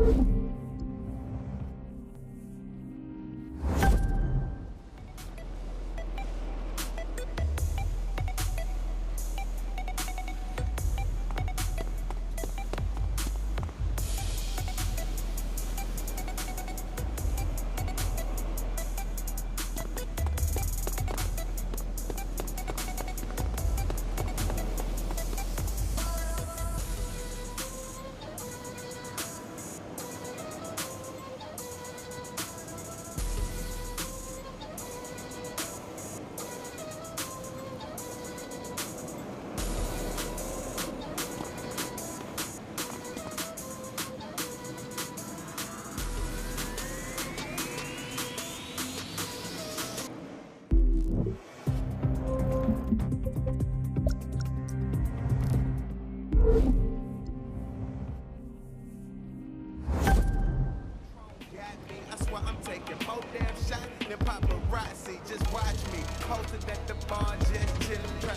That's why I'm taking more damn shots than paparazzi. Just watch me, posted at the bar, just chillin'.